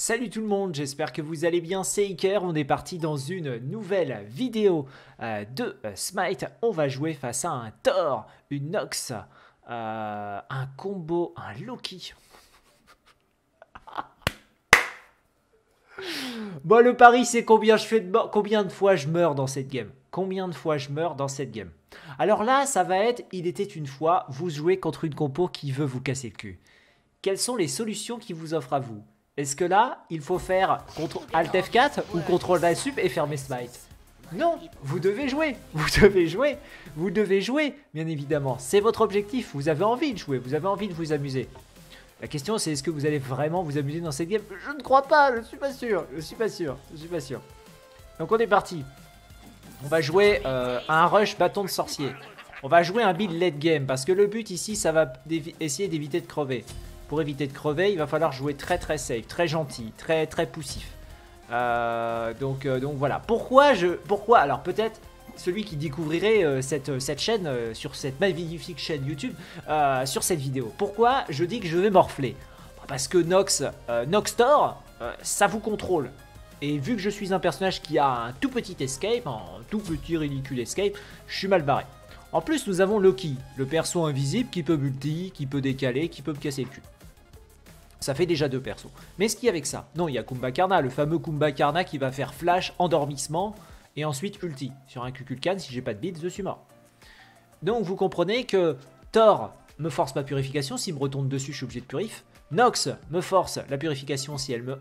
Salut tout le monde, j'espère que vous allez bien, c'est Iker, on est parti dans une nouvelle vidéo de Smite. On va jouer face à un Thor, une Nox, un combo, un Loki. Bon, le pari c'est combien de fois je meurs dans cette game. Combien de fois je meurs dans cette game. Alors là, ça va être, il était une fois, vous jouez contre une compo qui veut vous casser le cul. Quelles sont les solutions qu'il vous offre à vous? Est-ce que là, il faut faire Alt F4 ou CTRL la sup et fermer Smite? Non, vous devez jouer, vous devez jouer, bien évidemment. C'est votre objectif, vous avez envie de jouer, vous avez envie de vous amuser. La question c'est est-ce que vous allez vraiment vous amuser dans cette game? Je ne crois pas, je ne suis pas sûr, Donc on est parti. On va jouer un rush bâton de sorcier. On va jouer un build late game parce que le but ici ça va essayer d'éviter de crever. Pour éviter de crever, il va falloir jouer très safe, très gentil, très poussif. Donc voilà. Pourquoi alors peut-être celui qui découvrirait cette chaîne, sur cette magnifique chaîne YouTube, sur cette vidéo. Pourquoi je dis que je vais morfler? Parce que Nox Thor, ça vous contrôle. Et vu que je suis un personnage qui a un tout petit escape, un tout petit ridicule escape, je suis mal barré. En plus, nous avons Loki, le perso invisible qui peut multi, qui peut décaler, qui peut me casser le cul. Ça fait déjà deux persos. Mais ce qu'il y a avec ça? Non, il y a Kumbhakarna, le fameux Kumbhakarna qui va faire flash, endormissement, et ensuite ulti. Sur un Kukulkan, si j'ai pas de bits, je suis mort. Donc vous comprenez que Thor me force ma purification, s'il me retourne dessus, je suis obligé de purif. Nox me force la purification si elle me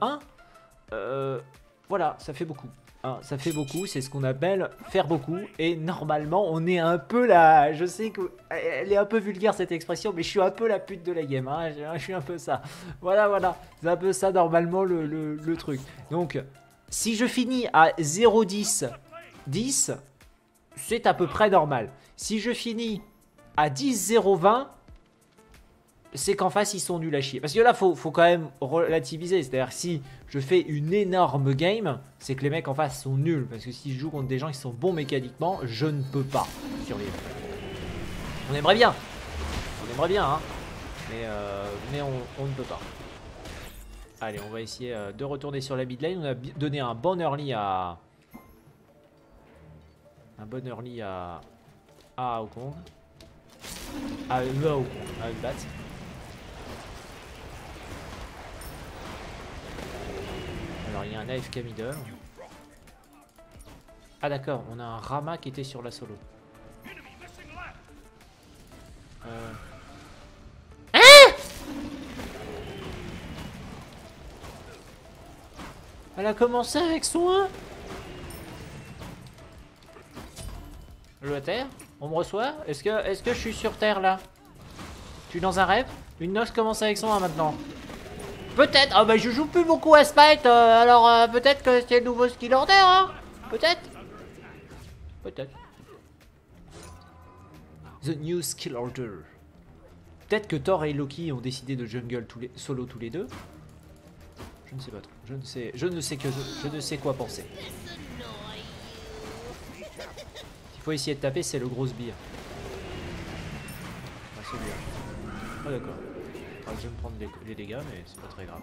1. Voilà, ça fait beaucoup. Hein, ça fait beaucoup, c'est ce qu'on appelle faire beaucoup. Et normalement, on est un peu là. Je sais qu'elle est un peu vulgaire cette expression, mais je suis un peu la pute de la game. Hein, je suis un peu ça. Voilà. C'est un peu ça normalement le truc. Donc, si je finis à 0,10, 10, c'est à peu près normal. Si je finis à 10, 0,20, c'est qu'en face ils sont nuls à chier. Parce que là faut quand même relativiser. C'est-à-dire si je fais une énorme game, c'est que les mecs en face sont nuls. Parce que si je joue contre des gens qui sont bons mécaniquement, je ne peux pas survivre. On aimerait bien. Hein. Mais on ne peut pas. Allez, on va essayer de retourner sur la mid lane. On a donné un bon early à... à Wukong. À une bat. Alors il y a un AFK middle. Ah d'accord, on a un Rama qui était sur la solo. Hein? Elle a commencé avec son 1. Je à terre? On me reçoit? Est-ce que je suis sur terre là? Je suis dans un rêve? Une Nox commence avec son 1 maintenant. Peut-être. Ah bah je joue plus beaucoup à Smite, alors peut-être que c'est le nouveau skill order, hein. Peut-être. The new skill order. Peut-être que Thor et Loki ont décidé de jungle solo tous les deux. Je ne sais pas trop. Je ne sais quoi penser. Il faut essayer de taper, c'est le gros sbire. Ah, celui-là. Ah d'accord. Je vais me prendre les dégâts, mais c'est pas très grave.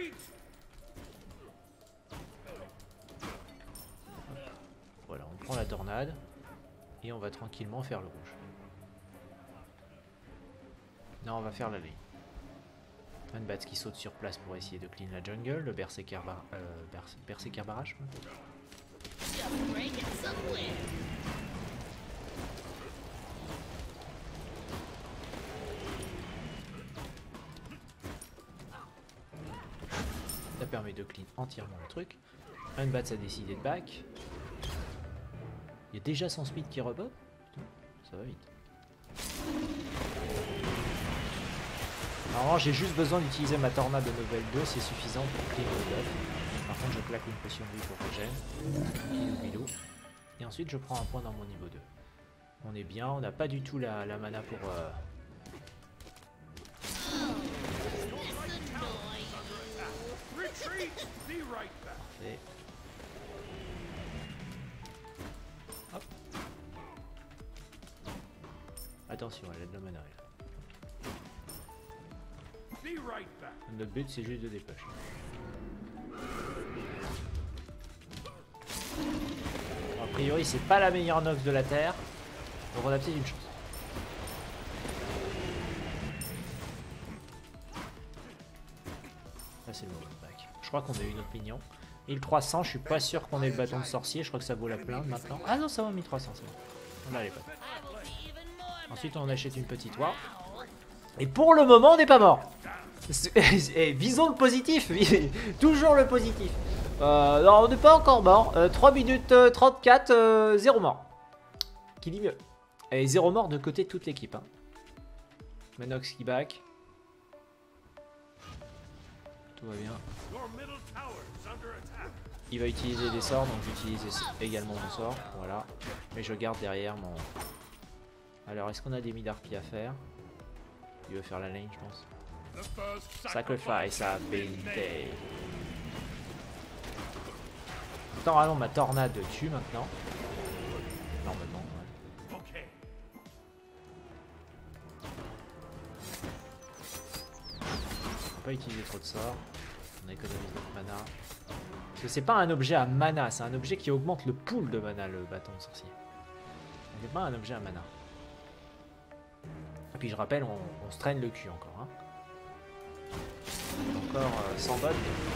Hop. Voilà, on prend la tornade et on va tranquillement faire le rouge. Non, on va faire la lane. Un Bats qui saute sur place pour essayer de clean la jungle, le Berserker barrage. Ça permet de clean entièrement le truc. Unbats a décidé de back. Il y a déjà son speed qui rebot. Putain, ça va vite. Alors j'ai juste besoin d'utiliser ma tornade de level 2, c'est suffisant pour clean le buff. Par contre je claque une potion de vie pour regen. Bilou. Et ensuite je prends un point dans mon niveau 2. On est bien, on n'a pas du tout la mana pour... Parfait. Hop. Attention, elle a de la mana. Notre but c'est juste de dépêcher. priori, c'est pas la meilleure Nox de la Terre. Donc on a peut-être une chance. Là, c'est le moment de back. Je crois qu'on a eu notre mignon. 1300, je suis pas sûr qu'on ait le bâton de sorcier. Je crois que ça vaut la plainte maintenant. Ah non, ça va 1300, c'est bon. On a les potes. Ensuite, on achète une petite oie. Et pour le moment, on n'est pas mort. Et visons le positif. Toujours le positif. Non, on n'est pas encore mort. 3 minutes 34, 0 mort. Qui dit mieux. Et 0 mort de côté de toute l'équipe. Hein. Manox qui back. Tout va bien. Il va utiliser des sorts, donc j'utilise également mon sort. Voilà. Mais je garde derrière mon... Alors, est-ce qu'on a des mid-harpies à faire? Il veut faire la lane, je pense. Sacrifice a been day. Normalement, ma tornade tue maintenant. Normalement, ouais. On va pas utiliser trop de sorts. On économise notre mana. Parce que c'est pas un objet à mana, c'est un objet qui augmente le pool de mana, le bâton de sorcier. C'est pas un objet à mana. Et puis je rappelle, on se traîne le cul encore. Hein. Encore 100 bots.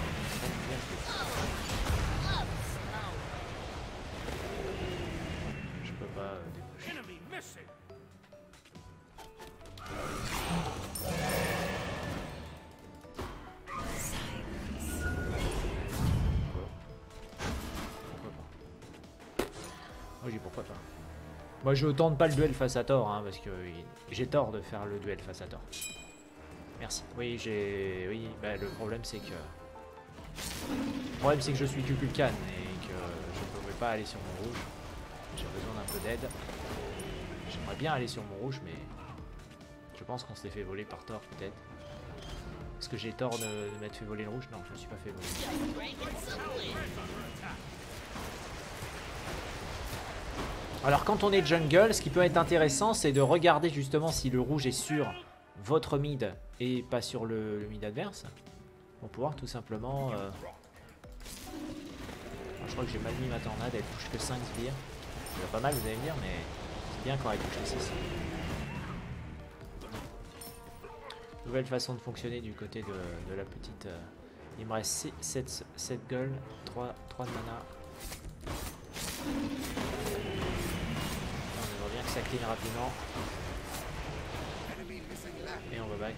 Je peux pas déboucher. Moi j'ai pourquoi pas. Moi je tente pas le duel face à Thor hein, parce que j'ai tort de faire le duel face à Thor. Merci. Oui bah, le problème c'est que je suis Kukulkan et que je ne pouvais pas aller sur mon rouge. J'ai besoin d'un peu d'aide. J'aimerais bien aller sur mon rouge mais je pense qu'on s'est fait voler par Thor peut-être. Est-ce que j'ai tort de m'être fait voler le rouge? Non, je me suis pas fait voler. Alors quand on est jungle, ce qui peut être intéressant, c'est de regarder justement si le rouge est sur votre mid et pas sur le mid adverse. Pour pouvoir tout simplement... Alors, je crois que j'ai mal mis ma tornade, elle touche que 5 sbires. C'est pas mal vous allez me dire, mais c'est bien quand elle touche les 6. Nouvelle façon de fonctionner du côté de la petite... Il me reste 7 gold, 3 de mana. On aimerait bien que ça clean rapidement. Et on va back.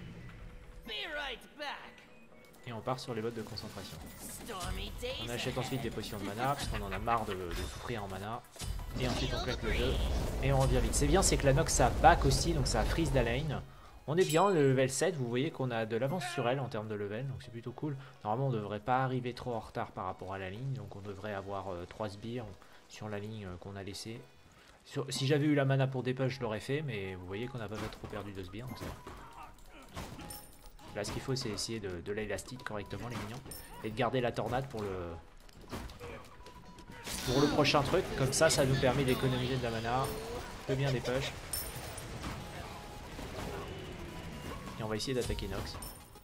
Et on part sur les bottes de concentration. On achète ensuite des potions de mana, parce qu'on en a marre de souffrir en mana. Et ensuite on claque le jeu. Et on revient vite. C'est bien, c'est que la Nox ça back aussi, donc ça freeze la lane. On est bien, le level 7, vous voyez qu'on a de l'avance sur elle en termes de level, donc c'est plutôt cool. Normalement on ne devrait pas arriver trop en retard par rapport à la ligne, donc on devrait avoir 3 sbires sur la ligne qu'on a laissée. Si j'avais eu la mana pour des push, je l'aurais fait, mais vous voyez qu'on n'a pas trop perdu de sbires, donc ça va. Là ce qu'il faut c'est essayer de l'élastique correctement les mignons, et de garder la tornade pour le prochain truc, comme ça ça nous permet d'économiser de la mana, de bien des push. Et on va essayer d'attaquer Nox.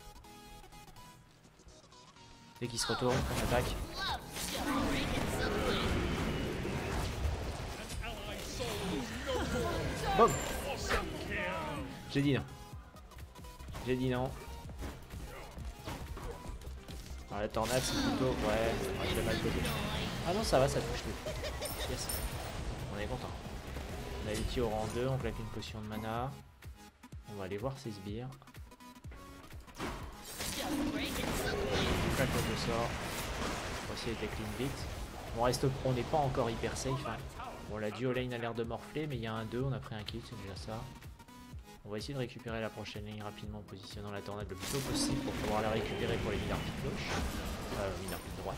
Dès qu'il se retourne, on attaque. Boum. J'ai dit non. J'ai dit non. Alors la tornade c'est plutôt... Ouais, je l'ai mal côté. Ah non ça va, ça touche tout. Yes. On est content. On a l'ulti au rang 2, on claque une potion de mana. On va aller voir ses sbires. On claque le sort. On va essayer de clean vite. On n'est pas encore hyper safe. Hein. Bon, la duo lane a l'air de morfler, mais il y a un 2, on a pris un kill, c'est déjà ça. On va essayer de récupérer la prochaine ligne rapidement en positionnant la tornade le plus tôt possible pour pouvoir la récupérer pour les mid-harpies de gauche. Mid-harpies de droite.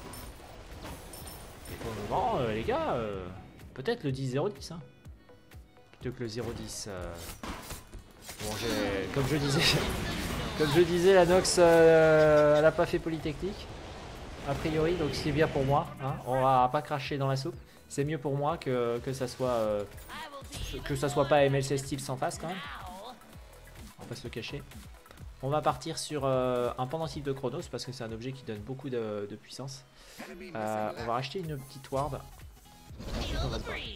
Et pour le moment, les gars, peut-être le 10-0-10. Hein. Plutôt que le 0-10. Bon, comme je disais, la Nox, elle a pas fait Polytechnique, a priori, donc c'est bien pour moi. Hein. On va pas cracher dans la soupe. C'est mieux pour moi que ça soit pas MLC style sans face quand même. On va se le cacher. On va partir sur un pendentif de Chronos parce que c'est un objet qui donne beaucoup de puissance. On va racheter une petite ward On va se battre.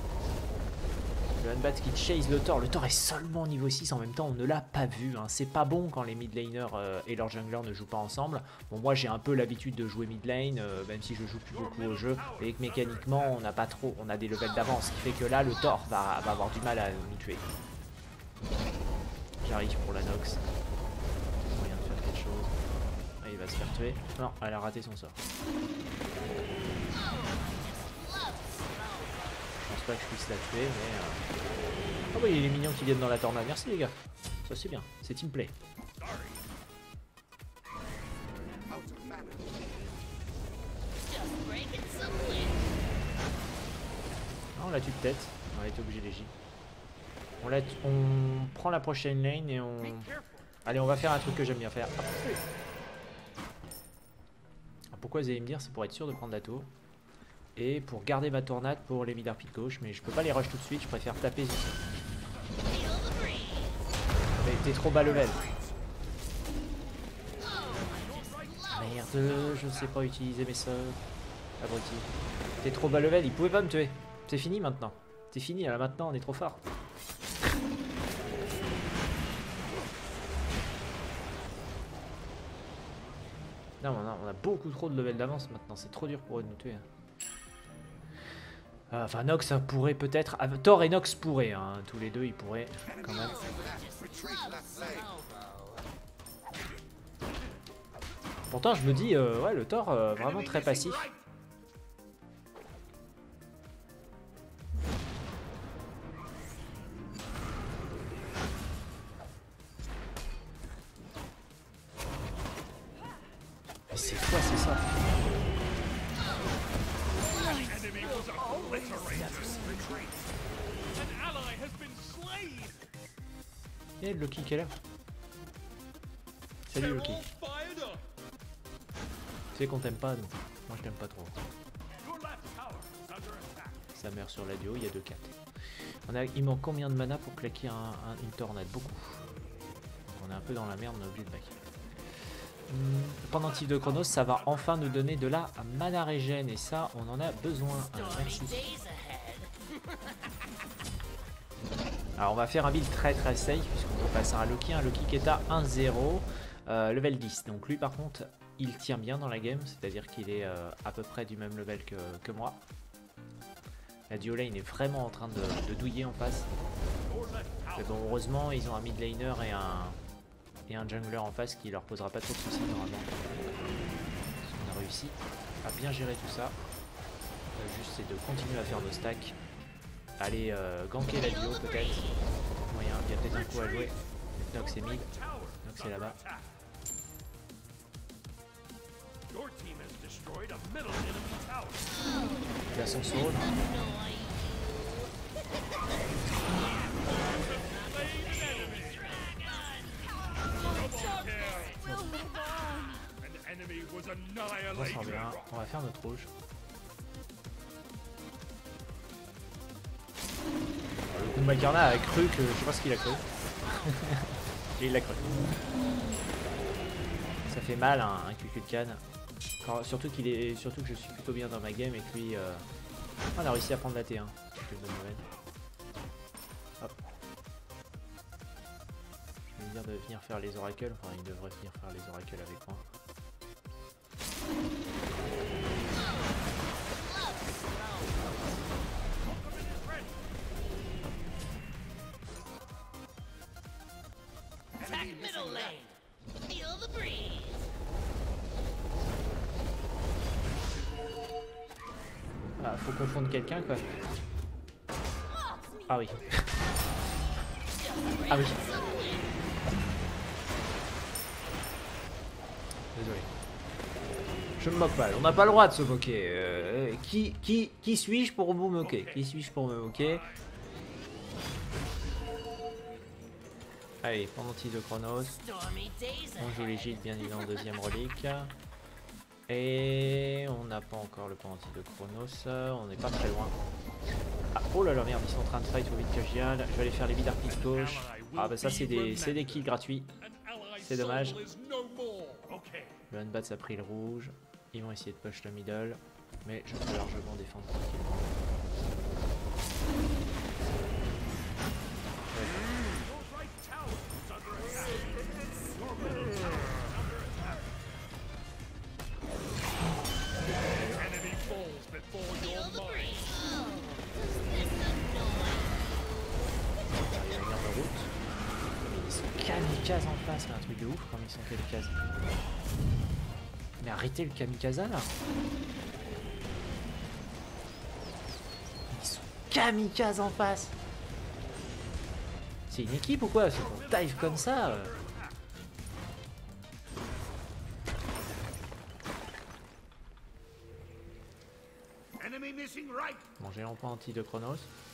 Le Hunbat qui chase le Thor. Le Thor est seulement niveau 6 en même temps, on ne l'a pas vu. Hein. C'est pas bon quand les mid laners et leurs junglers ne jouent pas ensemble. Bon, moi j'ai un peu l'habitude de jouer mid lane, même si je joue plus beaucoup au jeu. Et que mécaniquement, on n'a pas trop, on a des levels d'avance. Ce qui fait que là, le Thor va avoir du mal à nous tuer. J'arrive pour la Nox. Moyen de faire quelque chose. Ah, il va se faire tuer. Non, elle a raté son sort. Pas que je puisse la tuer, mais ah oui, il est mignon qui viennent dans la tornade. Merci les gars, ça c'est bien, c'est team play. Ah, on la tue peut-être, on va être obligé d'agir. On prend la prochaine lane et on... Allez, on va faire un truc que j'aime bien faire. Pourquoi vous allez me dire? C'est pour être sûr de prendre la tour. Et pour garder ma tornade pour les mid de gauche, mais je peux pas les rush tout de suite, je préfère taper ici. Mais t'es trop bas level. Merde, je sais pas utiliser mes sorts. Abruti. T'es trop bas level, il pouvait pas me tuer. C'est fini maintenant. C'est fini, là maintenant on est trop fort. Non, on a beaucoup trop de level d'avance maintenant, c'est trop dur pour eux de nous tuer. Enfin, Nox pourrait peut-être... Thor et Nox pourraient, hein. Tous les deux ils pourraient quand même. Pourtant je me dis, ouais, le Thor vraiment très passif. Mais c'est quoi, c'est ça? Et Loki qui est là. Salut Loki. Tu sais qu'on t'aime pas, nous. Moi je t'aime pas trop. Sa mère sur la duo, il y a 2 4. Il manque combien de mana pour claquer une tornade? Beaucoup. Donc on est un peu dans la merde, on a oublié de back. Pendentif de Chronos, ça va enfin nous donner de la mana régène et ça on en a besoin. Merci. Alors on va faire un build très safe puisqu'on va passer à un Loki qui est à 1-0, level 10. Donc lui par contre il tient bien dans la game, c'est-à-dire qu'il est à peu près du même level que moi. La duo lane est vraiment en train de douiller en face. Mais bon, heureusement ils ont un mid laner et un jungler en face qui leur posera pas trop de soucis normalement. On a réussi à bien gérer tout ça. Juste c'est de continuer à faire nos stacks. Aller ganker la duo peut-être. Moyen, il y a peut-être un coup à jouer. Nox est mid. Nox est là-bas. Il a son soul. On s'en bien. On va faire notre rouge. Le coup de Macarna a cru que... Je sais pas ce qu'il a cru. Et il l'a cru. Ça fait mal un QQ de canne. Surtout que je suis plutôt bien dans ma game et que lui... On a réussi à prendre la T1. C'est une bonne nouvelle. Hop. Je vais lui dire de venir faire les oracles. Enfin, il devrait venir faire les oracles avec moi. Ah, faut confondre quelqu'un quoi. Ah oui. Ah oui. Désolé. Je me moque pas, on n'a pas le droit de se moquer. Qui suis-je pour vous moquer? Qui suis-je pour me moquer? Allez, pendentif de Chronos. On joue les gîtes bien évidemment en deuxième relique. Et on n'a pas encore le pendentif de Chronos. On n'est pas très loin. Ah, oh là là, merde, ils sont en train de fight au vide casual. Je vais aller faire les vides arpies de gauche. Ah bah ça c'est des kills gratuits. C'est dommage. Le Hunbat a pris le rouge. Ils vont essayer de push le middle. Mais je peux largement défendre tranquillement. kamikaze en face, mais un truc de ouf comme ils sont kamikazes. Mais arrêtez le kamikaze là. Ils sont kamikazes en face. C'est une équipe ou quoi? C'est qu'on dive comme ça. Bon, j'ai l'emploi anti de Chronos.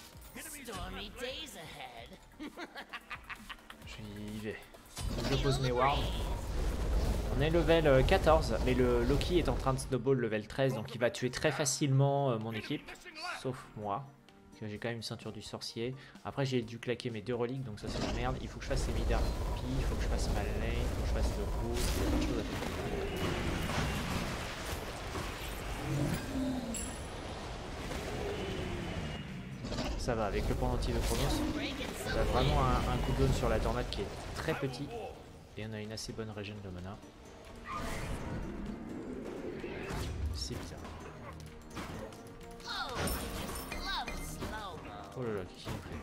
J'y vais. Je pose mes wards. On est level 14, mais le Loki est en train de snowball level 13, donc il va tuer très facilement mon équipe, sauf moi, parce que j'ai quand même une ceinture du sorcier. Après j'ai dû claquer mes 2 reliques, donc ça c'est la merde. Il faut que je fasse les mid RP, il faut que je fasse ma lane, il faut que je fasse le rouge, il y a plein de choses à faire. Ça va, avec le pendentif de Chronos, on a vraiment un cooldown sur la tornade qui est très petit. Et on a une assez bonne régène de mana. C'est bizarre. Oh là là, qu'est-ce qu'il fait?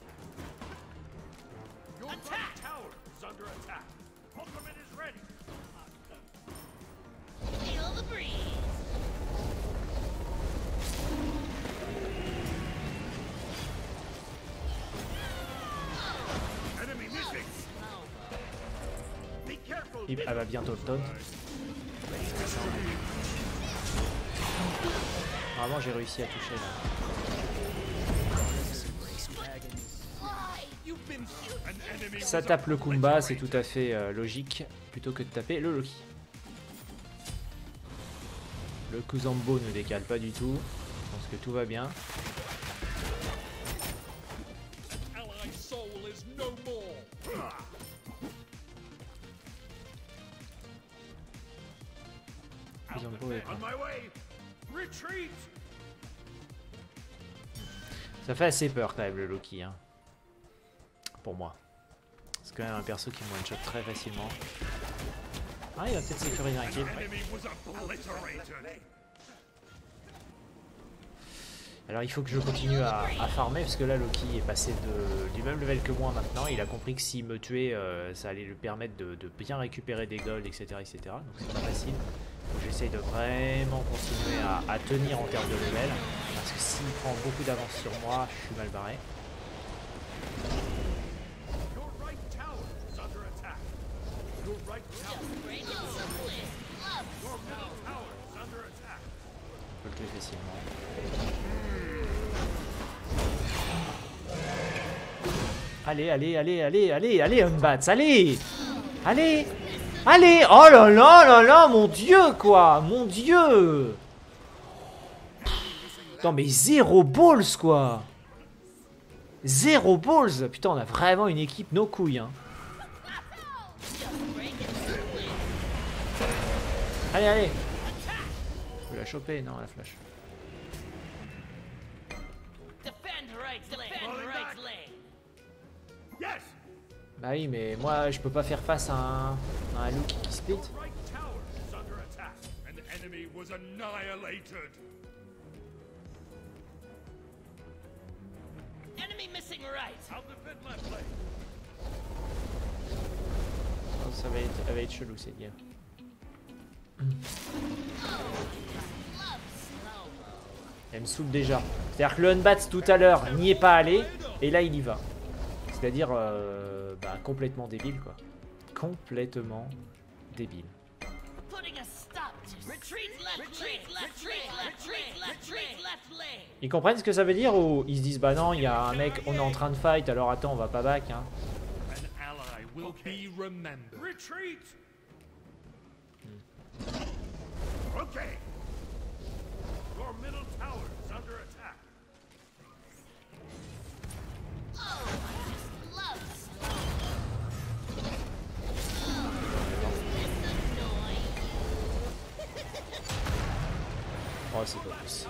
Elle va bientôt le taunt. Vraiment j'ai réussi à toucher là. Ça tape le Kumba, c'est tout à fait logique, plutôt que de taper le Loki. Le Kuzambo ne décale pas du tout, je pense que tout va bien. Ça fait assez peur quand même le Loki, hein. Pour moi. C'est quand même un perso qui me one-shot très facilement. Ah, il va peut-être sécuriser un kill. Ouais. Alors il faut que je continue à farmer parce que là Loki est passé du même level que moi maintenant. Il a compris que s'il me tuait, ça allait lui permettre de bien récupérer des golds, etc. etc. Donc c'est pas facile. Donc j'essaye de vraiment continuer à tenir en termes de level. Parce que s'il prend beaucoup d'avance sur moi, je suis mal barré. On peut le tuer facilement. Allez, allez, allez, allez, allez, allez, Umbats, allez! Allez! Allez! Oh là là là là, mon dieu, quoi! Mon dieu! Non mais zéro balls, quoi! Zéro balls! Putain, on a vraiment une équipe no couilles, hein. Allez, allez! Je peux la choper, non, la flash. Bah oui, mais moi je peux pas faire face à un Loki qui split. Oh, ça va être chelou cette game. Elle me saoule déjà. C'est-à-dire que le Unbats tout à l'heure n'y est pas allé et là il y va. C'est-à-dire bah, complètement débile quoi. Complètement débile. Ils comprennent ce que ça veut dire ou ils se disent bah non il y a un mec on est en train de fight alors attends on va pas back hein. Oh c'est pas possible.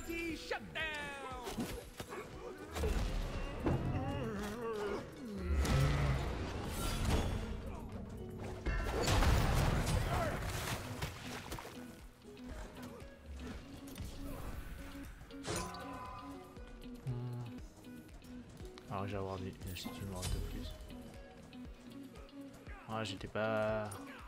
Alors j'ai avoir dû acheter une morte de plus. Ah, j'étais pas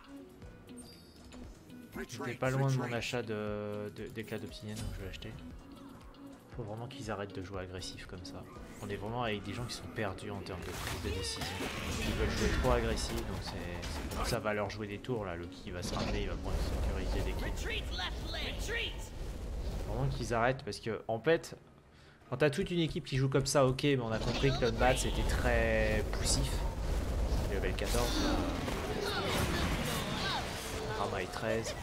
loin de mon achat d'éclats d'obsidienne, donc je vais acheter. Faut vraiment qu'ils arrêtent de jouer agressif comme ça. On est vraiment avec des gens qui sont perdus en termes de prise de décision. Ils veulent jouer trop agressif, donc ça va leur jouer des tours là. Le qui va se ramener, il va prendre sécuriser des kills. Vraiment qu'ils arrêtent parce que en fait, quand t'as toute une équipe qui joue comme ça, ok, mais on a compris que l'Unbat c'était très poussif. Level 14. Rama est 13.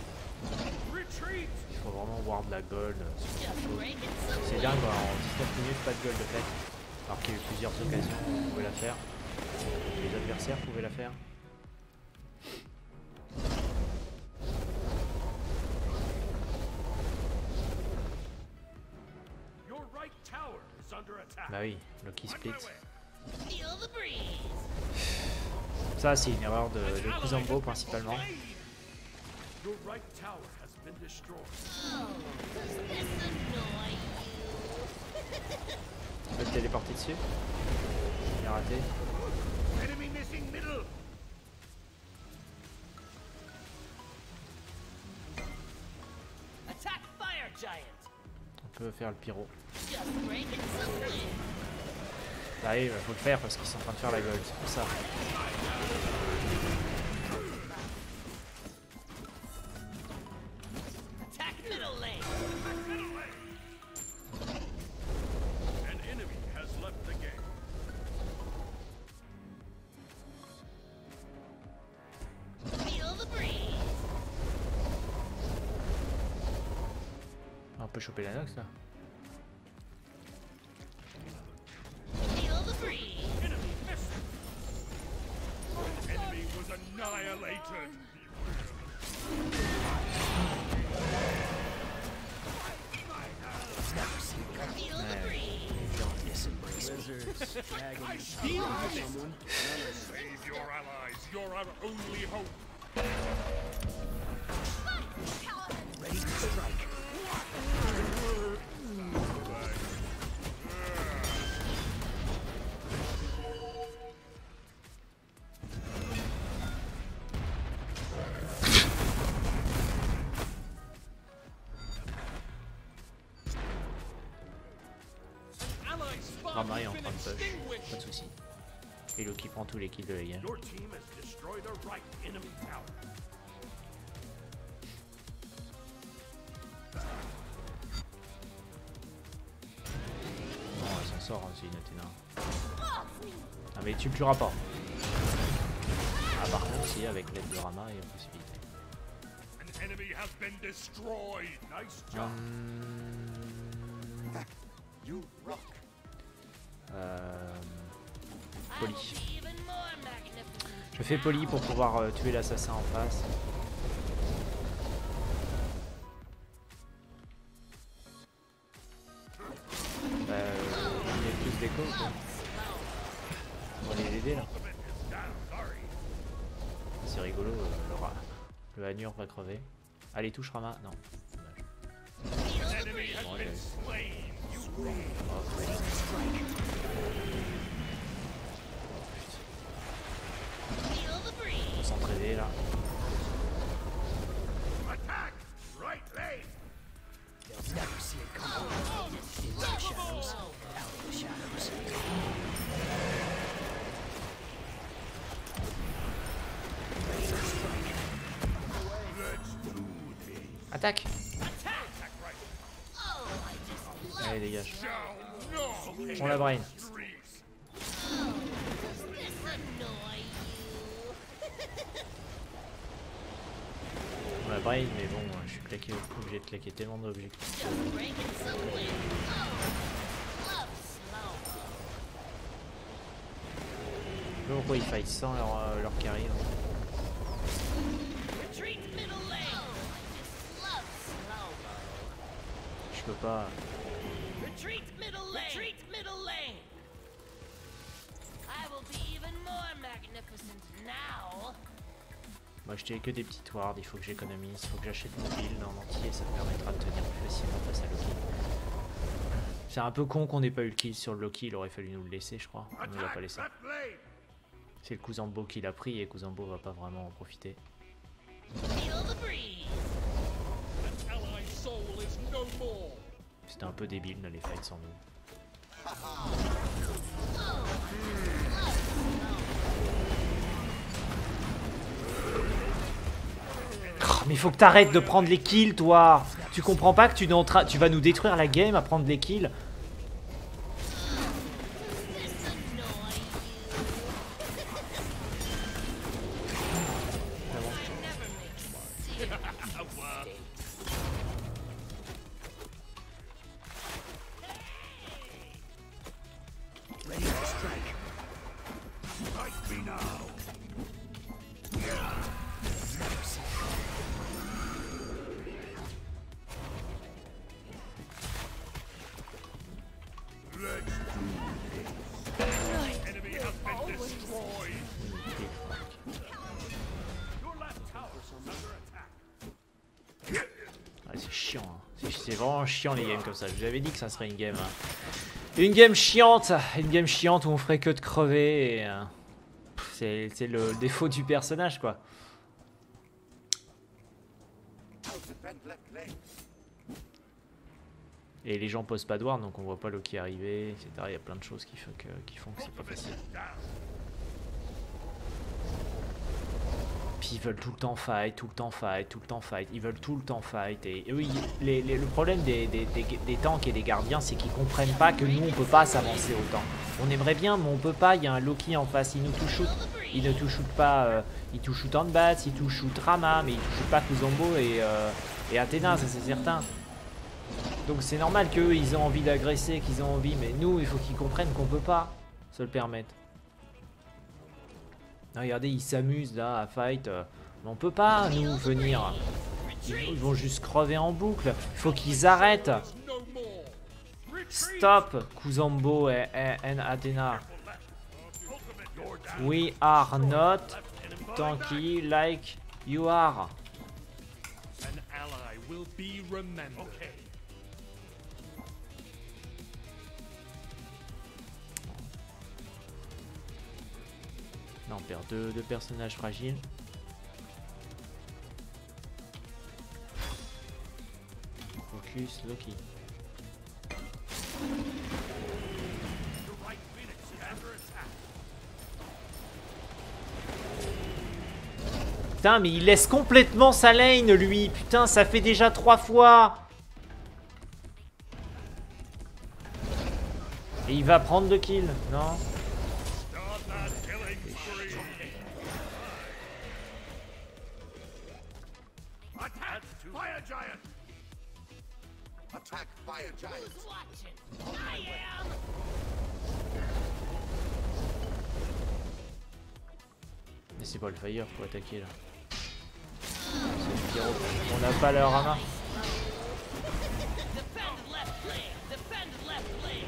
Il faut vraiment ward la gold. C'est dingue, quoi. En 19 minutes, pas de gold de fait. Alors qu'il y a eu plusieurs occasions où on pouvait la faire. Les adversaires pouvaient la faire. Bah oui, Loki split. Ça c'est une erreur de Kuzambo principalement. Tu peux te téléporter dessus. J'ai raté. On peut faire le pyro. Bah oui, faut le faire parce qu'ils sont en train de faire la gold, c'est pour ça. On peut choper la Nox là. Save your allies. You're our only hope. Ready to strike. Rama est en train de push, pas de soucis. Et Loki prend tous les kills de la game. Your team has destroyed a right enemy tower. Non, elle s'en sort, hein, c'est une Athéna. Ah mais tu le tueras pas. Ah par contre si, avec l'aide de Rama, il y a une possibilité. An enemy has been destroyed. Nice job. You rock. Poly. Je fais Poly pour pouvoir tuer l'assassin en face. Il y a plus d'écho ou quoi? On va les aider là. C'est rigolo, le Hanur va crever. Allez touche Rama, non. On s'entraider là. Attaque. Allez dégage. On la brain. On la brain mais bon je suis obligé de claquer tellement d'objectifs. Je sais pas pourquoi ils fight sans leur carry. Hein. Je peux pas. Retreat middle lane. Retreat middle lane. I will be even more magnificent now. Moi, je n'ai que des petites wards, il faut que j'économise, il faut que j'achète mon build en entier, ça me permettra de tenir plus facilement face à Loki. C'est un peu con qu'on n'ait pas eu le kill sur le Loki, il aurait fallu nous le laisser, je crois. On ne l'a pas laissé. C'est le Kuzambo qui l'a pris et Kuzambo va pas vraiment en profiter. Feel the breeze. An allied soul is no more. C'était un peu débile de les fight sans nous. Oh, mais il faut que t'arrêtes de prendre les kills, toi. Tu comprends pas que tu vas nous détruire la game à prendre les kills? Enemy has been destroyed. Your left tower is under attack. Ah, c'est chiant, hein. C'est vraiment chiant les games comme ça. Je vous avais dit que ça serait une game. Hein. Une game chiante où on ferait que de crever. Et, c'est le défaut du personnage, quoi. Et les gens posent pas de ward, donc on voit pas Loki arriver, etc. Il y a plein de choses qui font que c'est pas facile. Puis ils veulent tout le temps fight, tout le temps fight, tout le temps fight. Ils veulent tout le temps fight. Et oui, le problème des tanks et des gardiens, c'est qu'ils comprennent pas que nous, on peut pas s'avancer autant. On aimerait bien, mais on peut pas. Il y a un Loki en face, il nous touche shoot. Il ne touche pas, il touche shoot en bas, il touche shoot Rama, mais il touche pas Kuzambo et Athéna, ça c'est certain. Donc c'est normal qu'eux ils ont envie d'agresser, qu'ils ont envie, mais nous il faut qu'ils comprennent qu'on peut pas se le permettre. Regardez, ils s'amusent là à fight, mais on peut pas nous venir. Ils vont juste crever en boucle. Il faut qu'ils arrêtent. No more. Stop, Kuzambo and Athena. We are not tanky like you are. An ally will be remembered. Okay. Là on perd deux personnages fragiles. Focus Loki. Putain, mais il laisse complètement sa lane, lui. Putain, ça fait déjà 3 fois. Et il va prendre le kill, non? Start that killing spree. Attack Fire Giant. Attack Fire Giant. Who's watching? I am. Laissez pas le fire pour attaquer là. On n'a pas leur Rama. Defend left lane. Defend left lane.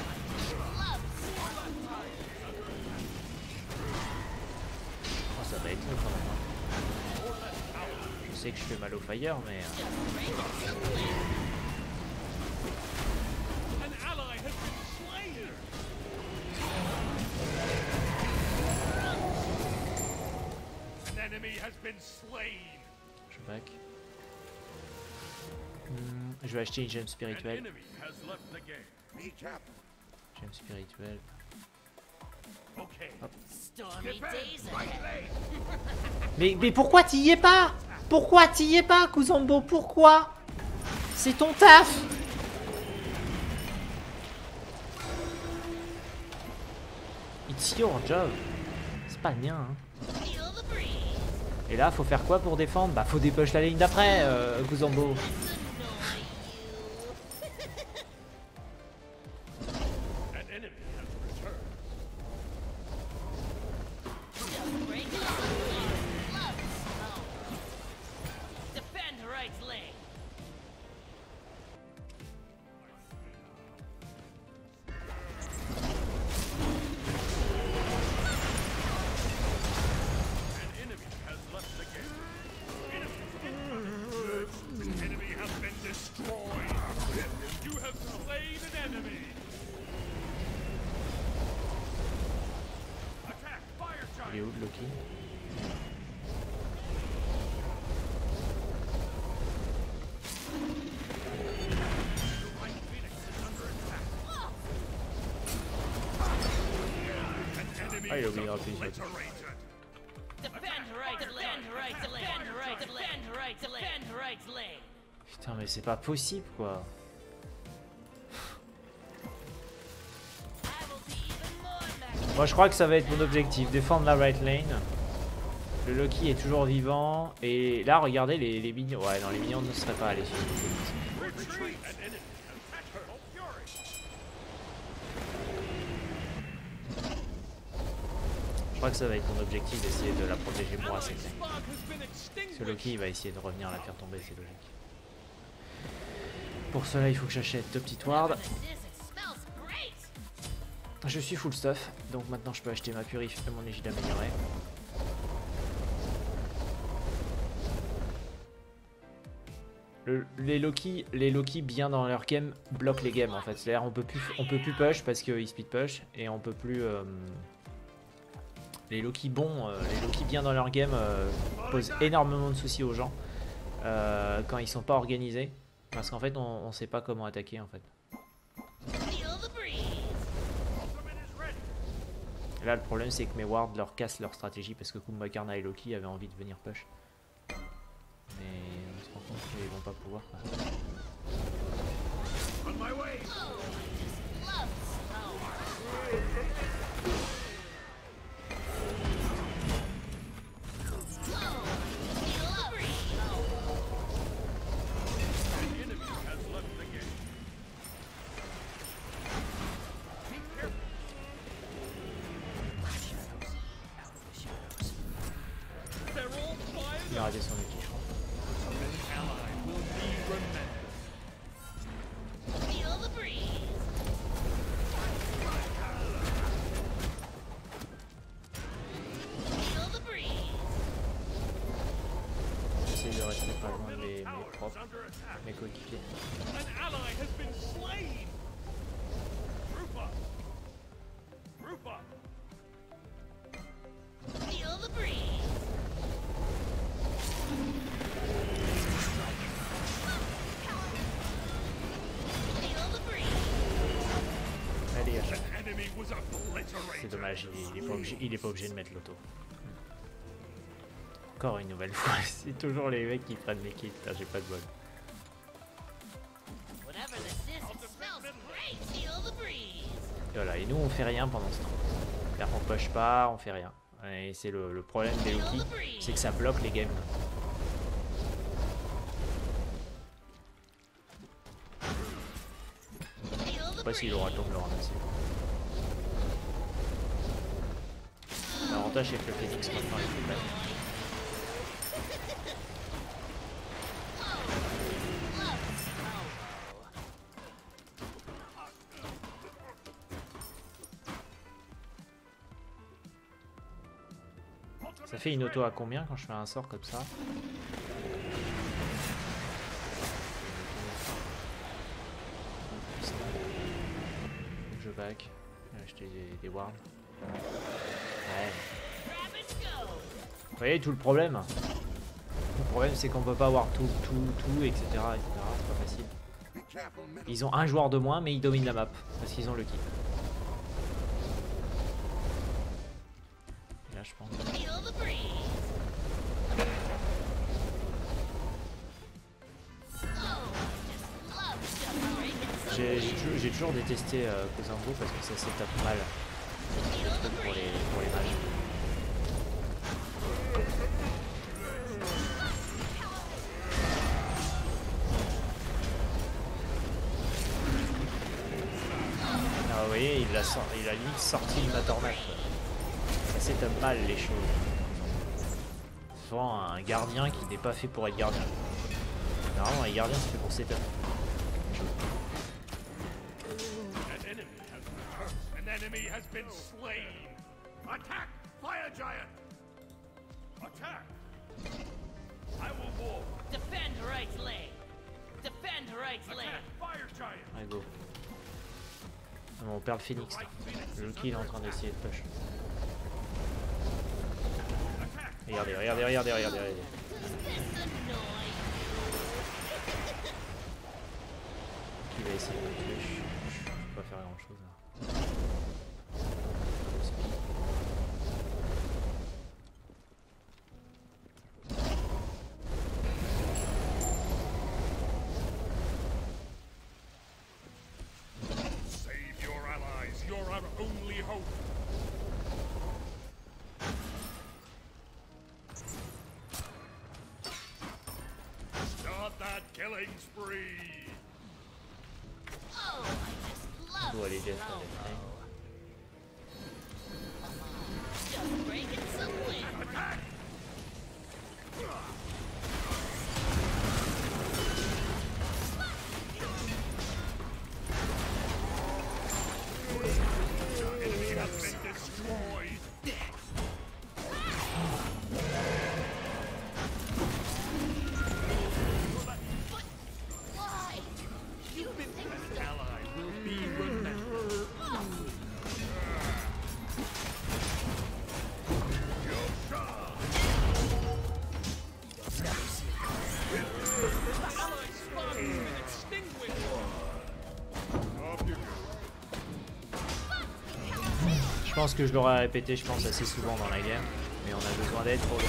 Oh, ça va être long quand même. Hein. Je sais que je fais mal au fire, mais. An ally has been slain. An enemy has been slain. Je back. Je vais acheter une gemme An spirituelle. enemy has left the game. Recap. Gemme spirituelle. Okay. Stormy days ahead. Mais pourquoi t'y es pas? Pourquoi t'y es pas, Kuzambo? Pourquoi? C'est ton taf! It's your job. C'est pas le mien, hein. Feel the breeze. Et là, faut faire quoi pour défendre? Bah, faut dépush la ligne d'après, Kuzambo. An enemy has returned. Break it. Love smoke. Defend right lane. Loki. Ah, il a oublié de rappeler sur le truc. Defend right to lane. Defend right to lane. Defend right to lane. Defend right to lane. Defend right to lane. Putain, mais c'est pas possible quoi. I will be even more magnificent. Moi je crois que ça va être mon objectif, défendre la right lane. Le Loki est toujours vivant. Et là regardez les minions. Ouais non les minions ne seraient pas allés sur le Retreat. An enemy has attacked her. Fury. Je crois que ça va être mon objectif d'essayer de la protéger moi Allied cette lane. spark has been extinguished. Ce Loki il va essayer de revenir la faire tomber, c'est logique. Pour cela il faut que j'achète 2 petites wards. This it smells great. Je suis full stuff, donc maintenant je peux acheter ma purif et mon égide amélioré. Les Loki bien dans leur game bloquent les games en fait. C'est-à-dire on peut plus push parce qu'ils speed push et on peut plus. Les Loki bons, les Loki bien dans leur game posent énormément de soucis aux gens quand ils sont pas organisés parce qu'en fait on sait pas comment attaquer en fait. Feel the breeze. Ultimate is ready. Et là le problème c'est que mes wards leur cassent leur stratégie parce que Kumbhakarna et Loki avaient envie de venir push. Mais on se rend compte qu'ils vont pas pouvoir quoi. On my way. Oh, I just love snow. Oh, feel the breeze. An enemy has left the game. Be careful. Feral fire. Il a raté son Loki je crois. An ally will be remembered. Feel the breeze. Feel the breeze. J'essaie de rester pas loin de mes Tower is propres, under attack. mes coéquipiers. An ally has been slain. Group up. Group up. Feel the breeze. Feel the breeze. Allez, à chaque. An enemy was C'est obliterated. dommage, il est pas obligé de mettre l'auto. Encore une nouvelle fois, c'est toujours les mecs qui prennent les kills. Putain, j'ai pas de bol. Whatever this is, it smells great. Feel the breeze. Et voilà, et nous on fait rien pendant ce temps. C'est-à-dire qu'on push pas, on fait rien. Et c'est le problème des Loki, c'est que ça bloque les games. Feel Je the sais pas s'il breeze. aura le temps de le ramasser. L'avantage c'est que le Phoenix maintenant il est prêt. Love snow. Ça fait une auto à combien quand je fais un sort comme ça? Je back. J'ai acheté des wards. Ouais. Grab and go. Vous voyez tout le problème. Le problème c'est qu'on peut pas avoir tout, etc. C'est pas facile. Ils ont un joueur de moins mais ils dominent la map parce qu'ils ont le kill. Et là je pense. Feel the breeze. Oh, just love separating. J'ai toujours détesté Kozambo parce que ça se tape mal Feel the pour breeze. les mages. Ah, vous voyez, il a limite sorti ma tornade. Ça s'étape mal les choses. Souvent un gardien qui n'est pas fait pour être gardien. Normalement un gardien c'est fait pour setup. An enemy has been slain. Attack, Fire Giant. Attack. I will walk. Defend right lane. Defend right lane. Attack, Fire Giant. Allez go. Ah, bon, on perd le Phoenix. Là. Le Loki il est en train d'essayer de push. Regardez, regardez, regardez, regardez, regardez. Qui va essayer de me tuer? Je peux pas faire grand chose là. Save your allies. You're our only hope. Start that killing spree. Oh, I just love Bon, allez, laisse snow. la Just breaking some wind. Enemy has been destroyed. Why? You think so? Ally will be remembered. Allies spawn has been extinguished. Off you go. Je pense que je l'aurais répété, je pense, assez souvent dans la game. Mais on a besoin d'aide pour le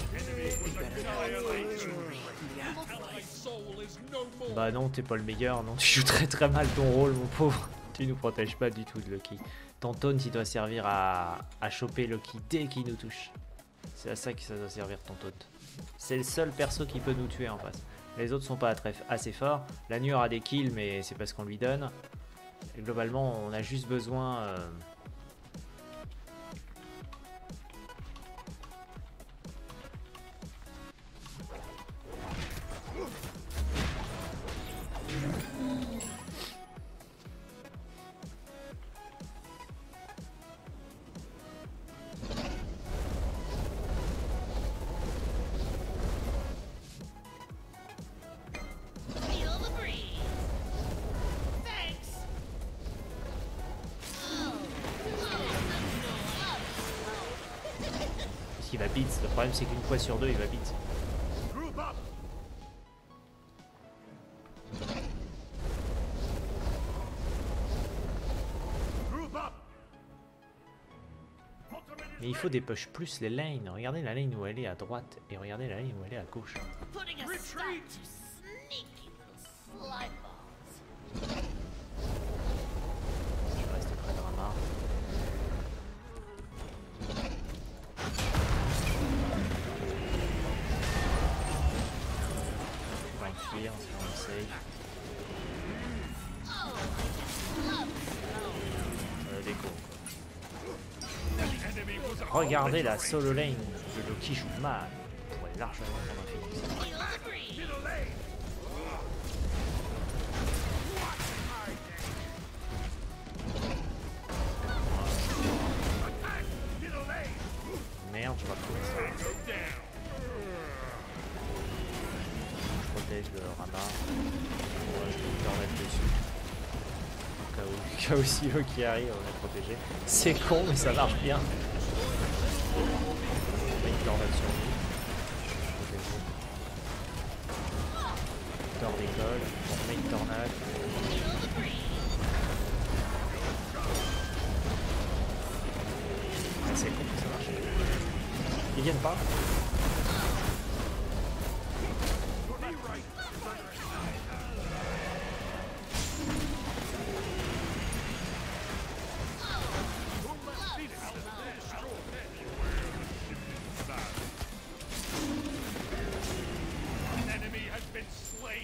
Allied soul is no more. Bah non, t'es pas le meilleur, non, tu joues très très mal ton rôle, mon pauvre. Tu nous protèges pas du tout de Loki. Ton taunt, il doit servir à choper Loki dès qu'il nous touche. C'est à ça que ça doit servir ton taunt. C'est le seul perso qui peut nous tuer en face. Les autres sont pas assez forts. L'Agneau aura des kills, mais c'est parce qu'on lui donne. Et globalement, on a juste besoin... Feel the breeze. Thanks. Parce qu'il va beat. Le problème, c'est qu'une fois sur deux, il va beat. Group up. Group up. Mais il faut des push plus les lanes. Regardez la lane où elle est à droite et regardez la lane où elle est à gauche. Putting a stop to sneaky little slime balls. Je vais rester près de Rama. On va fuir, on essaye. Oh, I just love snow. Déco. Enemy was Regardez la solo lane de Loki joue mal. On pourrait largement prendre un Phoenix. Feel the breeze. Merde, je vais retrouver ça. Je protège le Rama. Ouais, je vais leur mettre dessus. Au cas où si eux qui arrivent, on est protégé. C'est con, mais ça marche bien. Une tornade sur lui. Protégé. Tord d'école. On remet une tornade. Feel the breeze. Ah, c'est con, ça marche. Ils viennent pas. Enemy has been slain.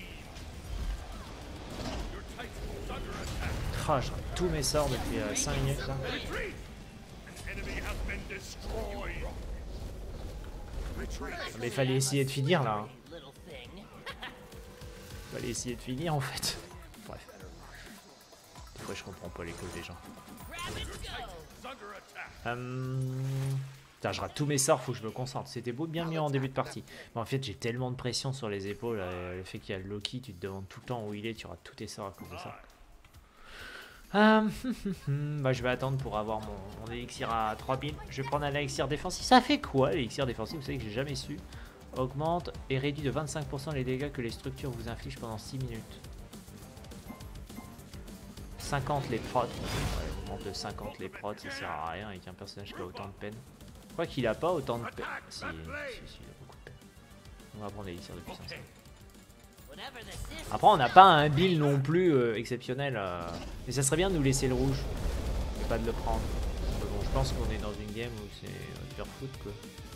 Your Titan is under attack. Ah, je rate tous mes sorts depuis 5 minutes là. Retreat. An enemy has been destroyed. Retreat. Mais fallait essayer de finir là. Hein. Little thing. Fallait essayer de finir en fait. Bref. Des fois je comprends pas les causes des gens. Rabbits go. Is under attack. Putain, je rate tous mes sorts, faut que je me concentre. C'était beau, bien mieux en début de partie. Mais en fait, j'ai tellement de pression sur les épaules. Le fait qu'il y a Loki, tu te demandes tout le temps où il est, tu rates tous tes sorts à cause de ça. Bah, je vais attendre pour avoir mon élixir à 3000. Je vais prendre un élixir défensif. Ça fait quoi l'élixir défensif? Vous savez que j'ai jamais su. Augmente et réduit de 25% les dégâts que les structures vous infligent pendant 6 minutes. 50 les prods. Ouais, augmente de 50 les prods, ça sert à rien avec un personnage qui a autant de peine. Je crois qu'il a pas autant de peine. Si, il a beaucoup de peine. On va prendre l'élixir de puissance. Whatever the system. Après, on n'a pas un build non plus exceptionnel. Mais ça serait bien de nous laisser le rouge. Et pas de le prendre. Mais bon, je pense qu'on est dans une game où c'est faire foot quoi.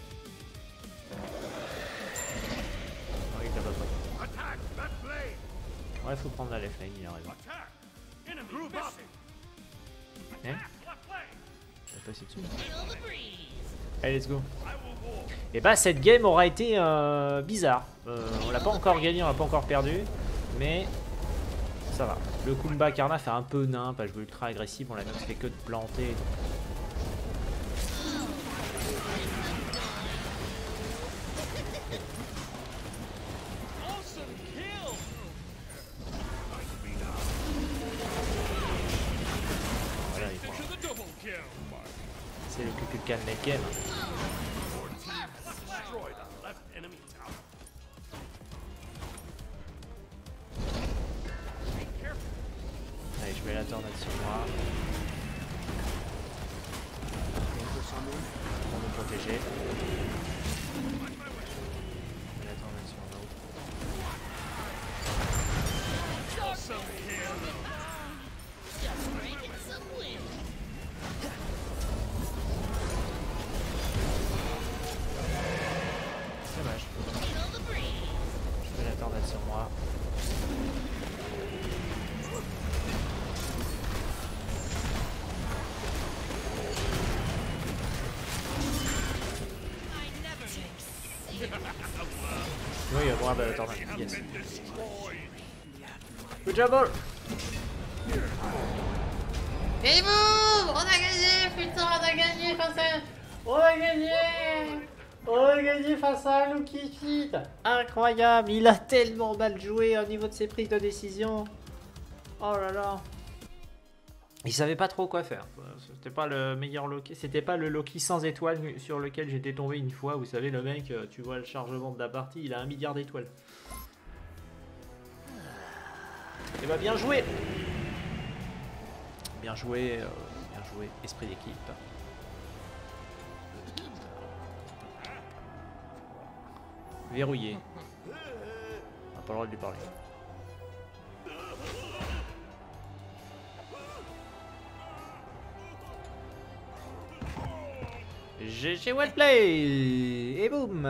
Ouais, il l'a pas pris. Attack that blade. Ouais, faut prendre la left lane, il a raison. Attack. Enemy missing. Hein? Left lane. On va passer dessus. Feel the breeze. Allez, let's go. I will walk. Et bah, cette game aura été bizarre. On l'a pas encore gagné, on l'a pas encore perdu. Mais ça va. Le Kumba Karna fait un peu nain, pas jouer ultra agressif. On l'a même fait que de planter. Awesome kill. Voilà, il prend. To the double kill. C'est le Kukulkan late game. Destroy the left enemy tower. Be careful. Allez, je mets la tornade sur moi. Pour nous protéger. Je mets la tornade sur nous. Awesome kill. Just breaking some wind. Dommage. Feel the breeze. Je mets la tornade sur moi. I never make Oui, il y a droit à la tornade. Yes. Destroyed. Good job, all. Et boum, on a gagné, putain, on a gagné face à... On a gagné. On a gagné face à un Lucky Fit. Incroyable, il a tellement mal joué au niveau de ses prises de décision. Oh là là. Il savait pas trop quoi faire. C'était pas le meilleur Loki. C'était pas le Loki sans étoiles sur lequel j'étais tombé une fois. Vous savez, le mec, tu vois le chargement de la partie, il a 1 milliard d'étoiles. Et bah bien joué. Bien joué, esprit d'équipe. Verrouillé. On n'a pas le droit de lui parler. GG Wellplay. Et boum.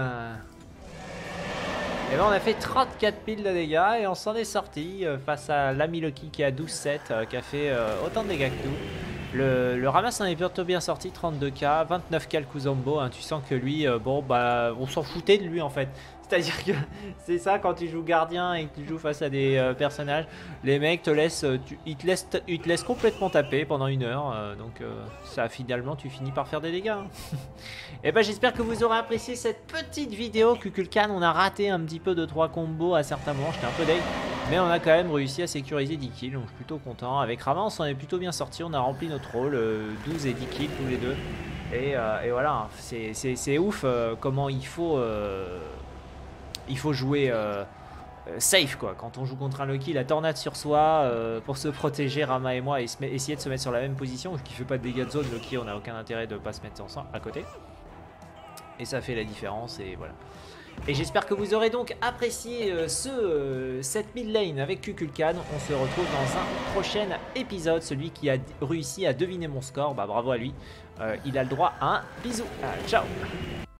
Et ben on a fait 34 piles de dégâts et on s'en est sorti face à l'ami Loki qui a 12-7 qui a fait autant de dégâts que nous. Le ramasse en est plutôt bien sorti, 32k, 29k le Kuzombo, hein, tu sens que lui, bon bah on s'en foutait de lui en fait. C'est-à-dire que c'est ça quand tu joues gardien et que tu joues face à des personnages, les mecs te laissent, ils te laissent complètement taper pendant 1 heure, donc ça finalement tu finis par faire des dégâts. Hein. Et ben j'espère que vous aurez apprécié cette petite vidéo Kukulkan. On a raté un petit peu de 3 combos à certains moments, j'étais un peu deg, mais on a quand même réussi à sécuriser 10 kills, donc je suis plutôt content. Avec Rama on s'en est plutôt bien sorti, on a rempli notre rôle, 12 et 10 kills tous les deux. Et voilà, c'est ouf comment il faut jouer safe quoi. Quand on joue contre un Loki, la tornade sur soi pour se protéger, Rama et moi, et essayer de se mettre sur la même position, qui fait pas de dégâts de zone. Loki, on n'a aucun intérêt de pas se mettre ensemble à côté. Et ça fait la différence et voilà. Et j'espère que vous aurez donc apprécié cette mid lane avec Kukulkan. On se retrouve dans un prochain épisode. Celui qui a réussi à deviner mon score, bah bravo à lui. Il a le droit à un bisou. Ciao.